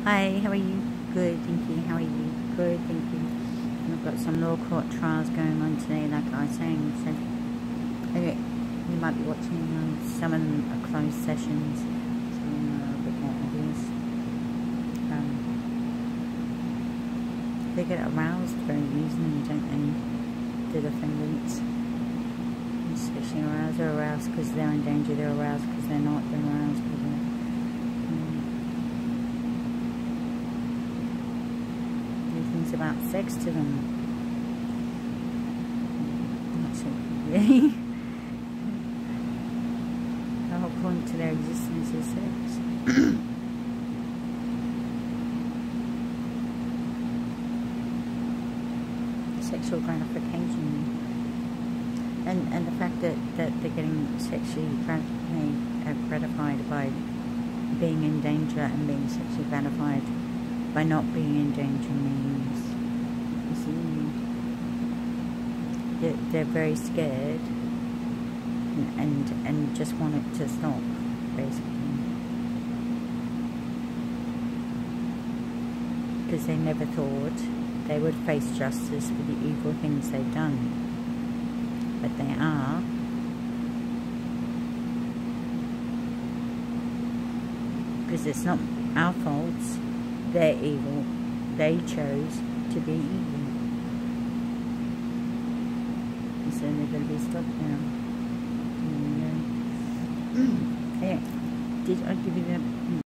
Hi, how are you? Good, thank you. How are you? Good, thank you. And I've got some law court trials going on today, like I was saying. So, okay, you might be watching some of them are closed sessions, some of them are a bit more obvious. They get aroused very easily, don't they? The defendants, especially aroused, they're aroused because they're in danger. They're aroused because they're not. They're aroused because they're things about sex to them. Not so really. The whole point to their existence is sex. Sexual gratification. And the fact that they're getting sexually gratified by being in danger and being sexually gratified by not being in danger means, you see, they're very scared and just want it to stop, basically, because they never thought they would face justice for the evil things they've done, but they are. Because it's not our faults. They're evil. They chose to be evil. And so they're going to be stopped now. Yeah. Did I give you the